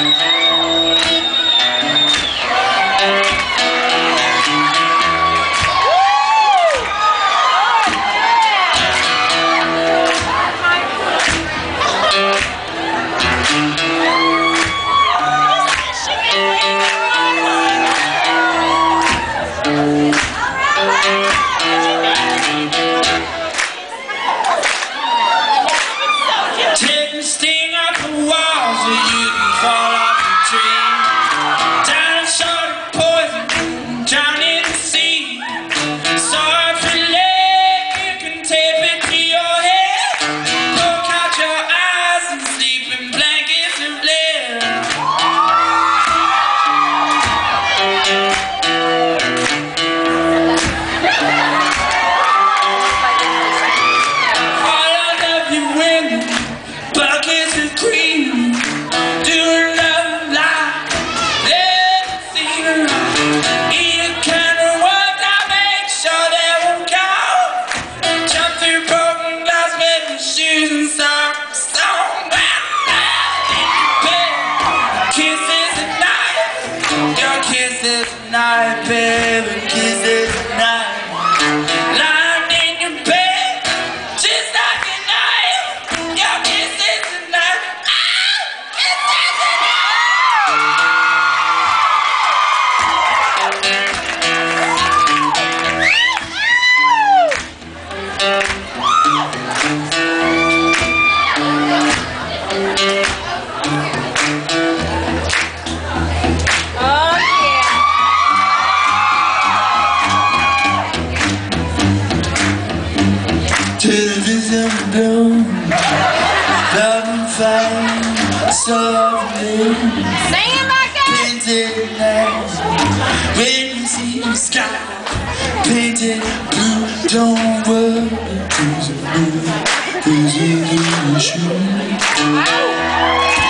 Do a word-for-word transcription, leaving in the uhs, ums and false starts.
Take the sting off the walls so you can fall off the tree. Down a short of poison, drown in the sea. Sword for leg, you can tape it to your head. Poke out your eyes and sleep in blankets of lead. All of you women, buckets of cream, doing love like they've seen her. Eat a kind of work, I make sure they won't go. Jump through broken glass with your shoes and socks. Stone bound in your bed. Kisses at night, your kisses at night, baby, kisses at night. Lying in your bed, just like a knife. Your kisses at night. Ah, kisses at to the December bloom, love and fire, softly painted night. When you see the sky painted blue, don't worry, 'cause it's blue, 'cause it's blue.